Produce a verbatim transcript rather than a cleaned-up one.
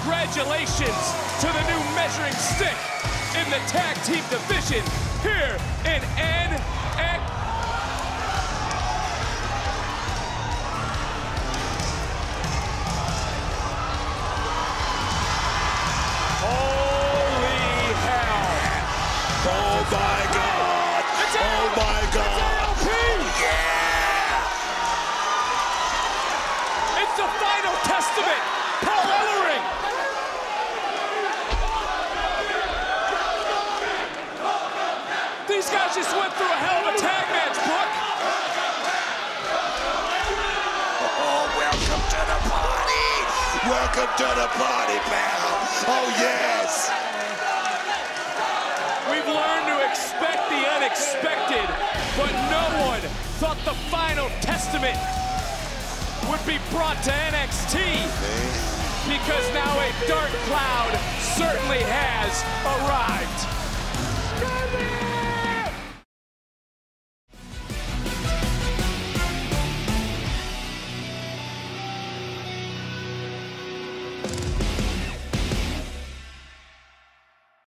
congratulations to the new measuring stick in the tag team division here in N X T. Holy hell! Oh my God! It's Oh my God! Yeah! It's the final testament! Paul Ellering! These guys just went through a hell of a tag match, Brooke! Oh, welcome to the party! Welcome to the party, pal! Oh, yes! We've learned to expect the unexpected, but no one thought the final testament would be brought to N X T. Because now a dark cloud certainly has arrived.